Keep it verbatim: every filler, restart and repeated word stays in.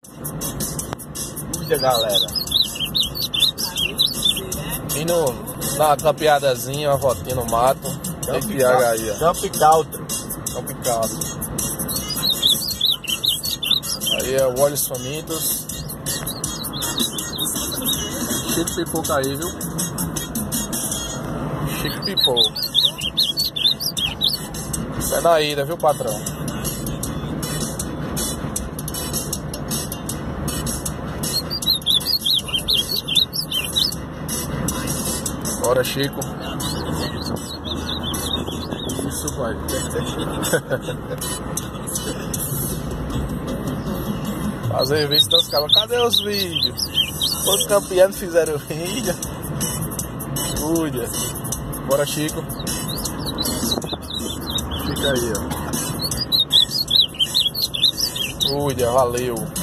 Cuida, galera. Indo dar uma campeadazinha, uma voltinha no mato. Tem que viajar aí, ó. Camp Country. Camp Country. Aí é o Olhos Famintos. Chico Pipoca aí, viu? Chico Pipoca. É na ida, viu, patrão? Bora, Chico. Isso vai. Fazer vídeo dos caras. Cadê os vídeos? Os campeões fizeram vídeo. Cuida. Bora, Chico. Fica aí, ó. Cuida, valeu.